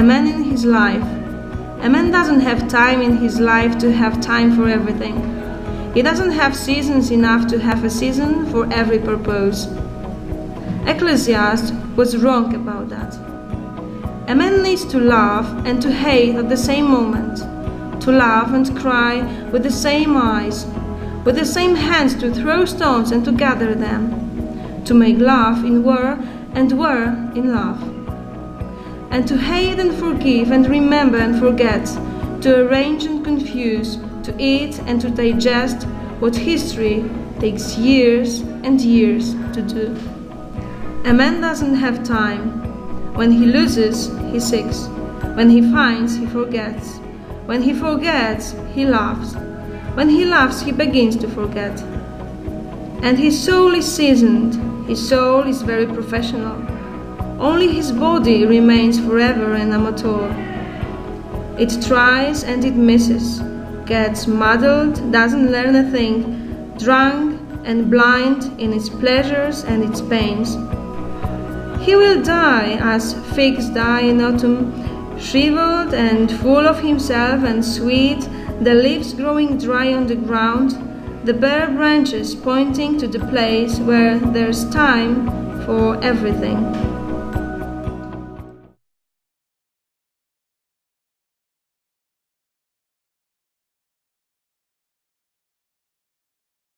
a man in his life. A man doesn't have time in his life to have time for everything. He doesn't have seasons enough to have a season for every purpose. Ecclesiastes was wrong about that. A man needs to love and to hate at the same moment, to laugh and cry with the same eyes, with the same hands to throw stones and to gather them, to make love in war and war in love, and to hate and forgive and remember and forget, to arrange and confuse, to eat and to digest what history takes years and years to do. A man doesn't have time. When he loses, he seeks. When he finds, he forgets. When he forgets, he laughs. When he laughs, he begins to forget. And his soul is seasoned. His soul is very professional. Only his body remains forever an amateur. It tries and it misses, gets muddled, doesn't learn a thing, drunk and blind in its pleasures and its pains. He will die as figs die in autumn, shriveled and full of himself and sweet, the leaves growing dry on the ground, the bare branches pointing to the place where there's time for everything.